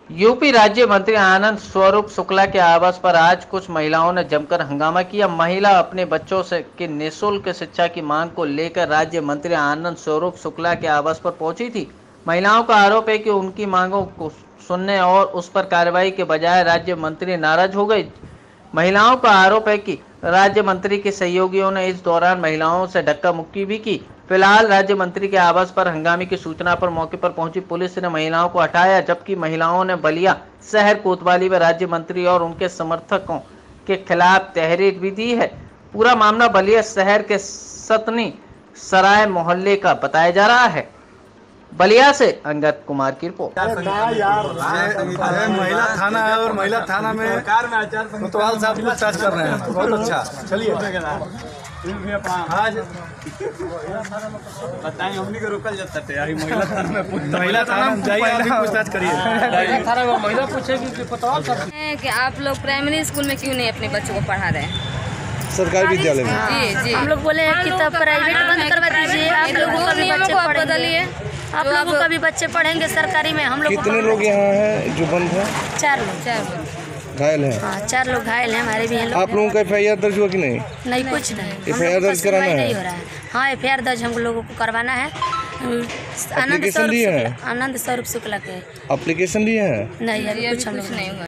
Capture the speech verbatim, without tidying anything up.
UP राज्य मंत्री आनंद स्वरूप शुक्ला के आवास पर आज कुछ महिलाओं ने जमकर हंगामा किया। महिला अपने बच्चों से की निःशुल्क शिक्षा की मांग को लेकर राज्य मंत्री आनंद स्वरूप शुक्ला के आवास पर पहुंची थी। महिलाओं का आरोप है कि उनकी मांगों को सुनने और उस पर कार्रवाई के बजाय राज्य मंत्री नाराज हो गए। महिलाओं का आरोप है कि राज्य मंत्री के सहयोगियों ने इस दौरान महिलाओं से धक्का मुक्की भी की। फिलहाल राज्य मंत्री के आवास पर हंगामे की सूचना पर मौके पर पहुंची पुलिस ने महिलाओं को हटाया, जबकि महिलाओं ने बलिया शहर कोतवाली में राज्य मंत्री और उनके समर्थकों के खिलाफ तहरीर भी दी है। पूरा मामला बलिया शहर के सतनी सराय मोहल्ले का बताया जा रहा है। बलिया से अंगद कुमार की रिपोर्ट। महिला थाना है और महिला थाना में कोतवाल साहब पूछताछ कर रहे हैं। बहुत अच्छा, चलिए आज बताएं हमनी को रोकल जाता है। महिला थाना में महिला थाना में जाइए, आप भी पूछताछ करिए। थाना में महिला पूछेगी कि कोतवाल साहब कि आप लोग प्राइमरी स्कूल में क्यों नहीं अपने बच्चों को पढ़ा रहे हैं? सरकारी विद्यालय में जी जी हम लोग बोले हैं कि तब प्राइवेट बंद करवा दीजिए, आप लोगों का भी बच्चे पढ़ेंगे, आप लोगों का भी बच्चे पढ़ेंगे सरकारी में। हम लोग कितने लोग यहाँ हैं जो बंद है? चार लोग चार लोग घायल हैं। हाँ, चार लोग घायल हैं, हमारे भी हैं लोग। आप लोगों का एफ आई आर दर्ज हुआ कि नहीं? नहीं, कुछ नहीं। एफ आई आर दर्ज कराना है? नहीं हो रहा है। हाँ, एफ आई आर दर्ज हम लोगों को करवाना है। आनंद एप्लीकेशन लिए हैं? आनंद स्वरूप शुक्ला के एप्लीकेशन लिए हैं? नहीं, अभी कुछ हम लोग नहीं हुआ।